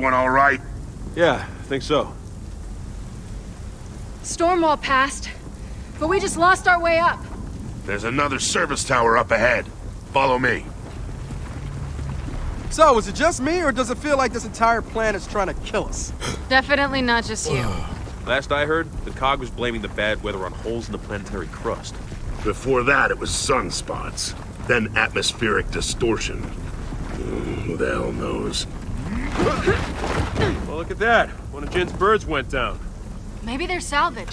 Everyone all right? Yeah, I think so. Stormwall passed, but we just lost our way up. There's another service tower up ahead. Follow me. So, is it just me, or does it feel like this entire planet's trying to kill us? Definitely not just you. Last I heard, the COG was blaming the bad weather on holes in the planetary crust. Before that, it was sunspots. Then atmospheric distortion. Who the hell knows? Well, look at that. One of Jin's birds went down. Maybe they're salvage.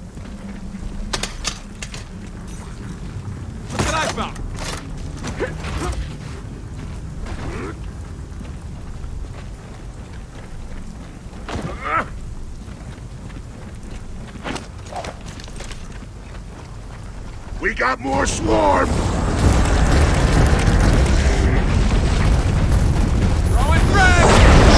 Look what I found! We got more swarm! Throwing frag!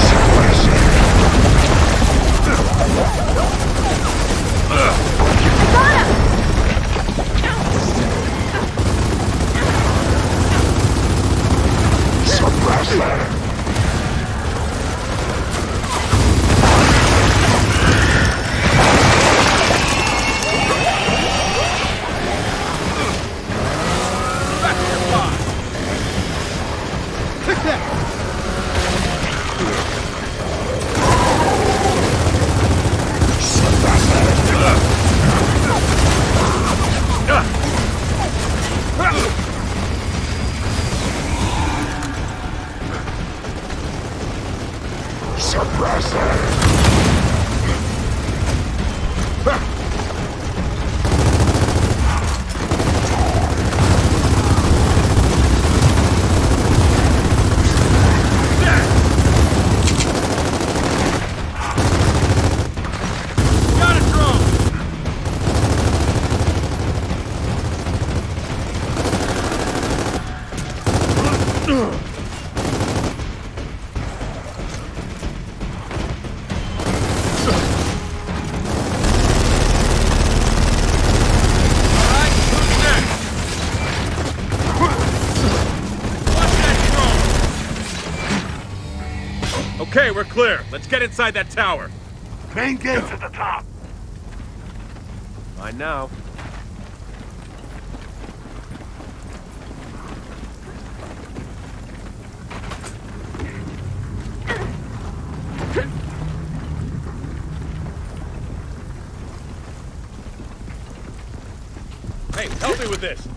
Okay, we're clear. Let's get inside that tower. Main gate's at the top. Fine now. Hey, help me with this.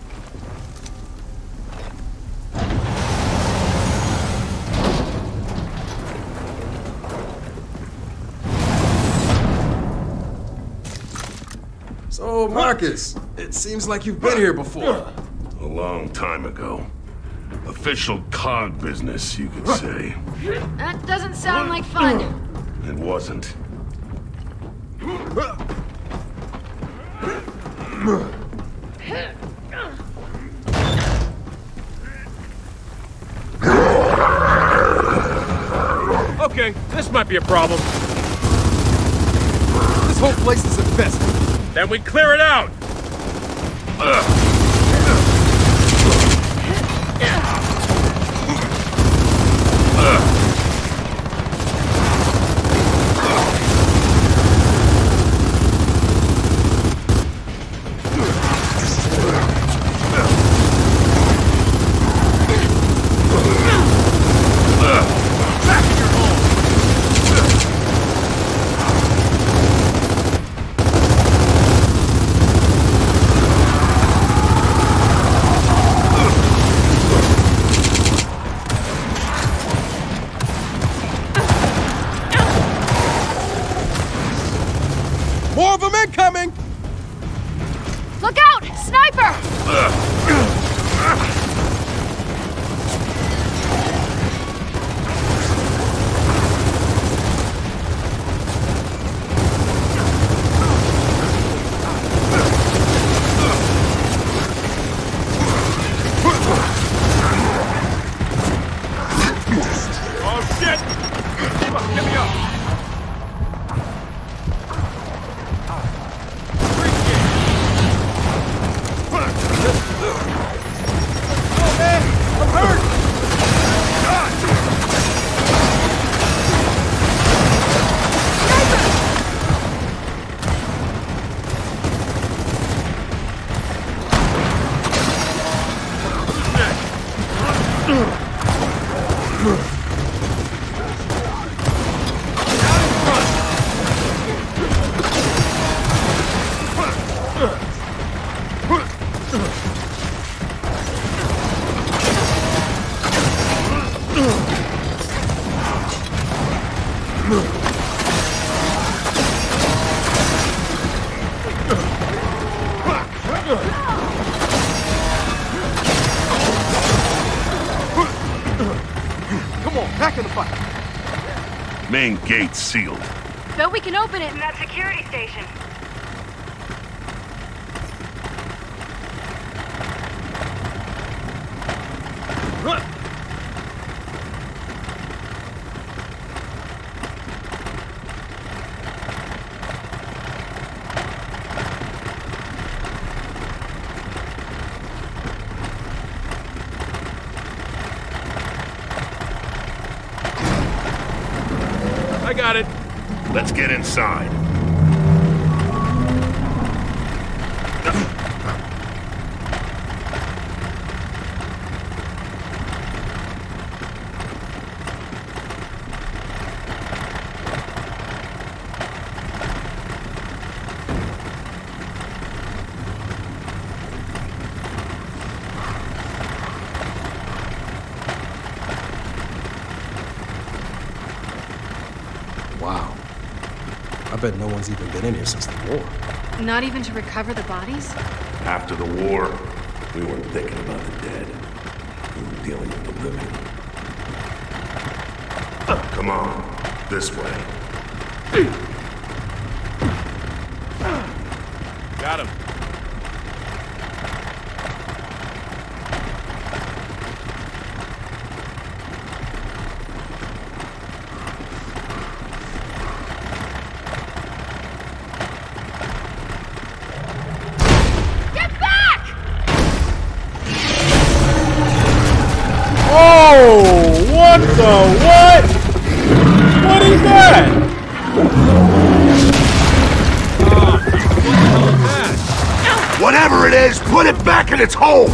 So, Marcus, it seems like you've been here before. A long time ago. Official COG business, you could say. That doesn't sound like fun. It wasn't. Okay, this might be a problem. This whole place is infested. Then we clear it out! fight. Main gate's sealed. Bet we can open it in that security station. I got it. Let's get inside. Wow. I bet no one's even been in here since the war. Not even to recover the bodies? After the war, we weren't thinking about the dead. We were dealing with the living. Come on, this way. Got him. Oh, what the what? What is that? Whatever it is, put it back in its hole!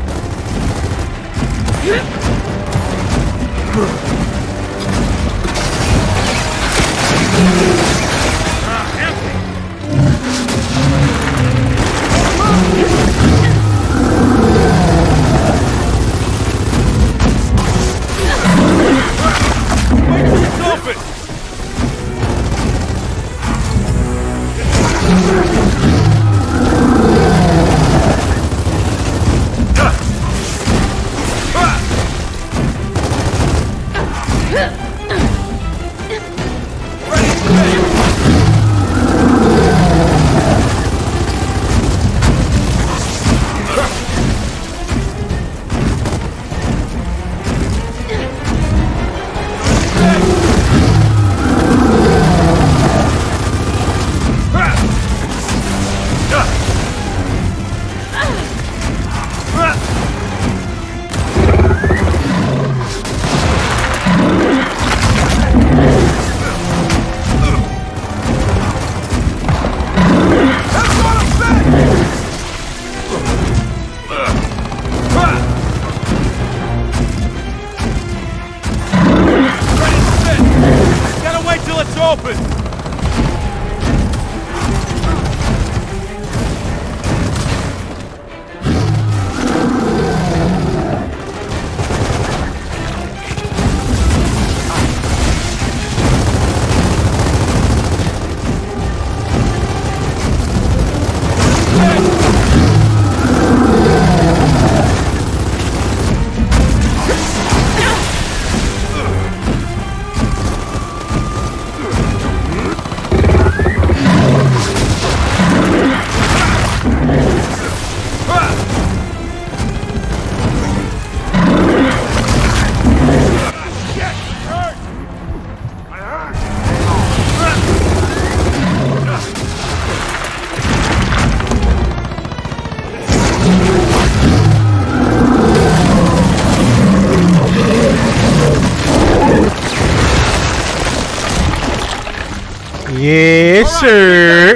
Yes, sir.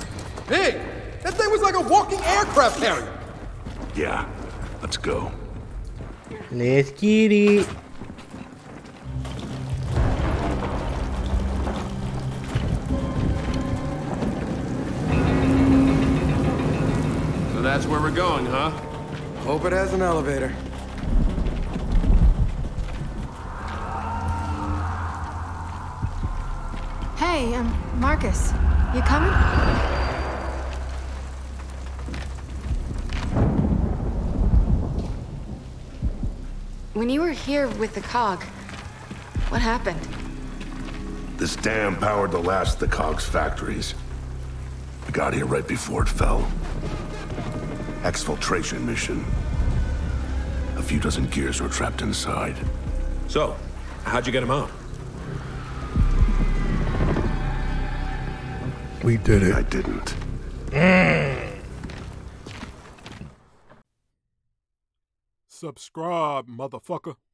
Hey, that thing was like a walking aircraft carrier. Yeah, let's go. Let's get it. So that's where we're going, huh? Hope it has an elevator. Hey, Marcus. You coming? When you were here with the COG, What happened? This dam powered the last of the Cog's factories. We got here right before it fell. Exfiltration mission. A few dozen gears were trapped inside. So, how'd you get him out? We did it. I didn't. Subscribe, motherfucker.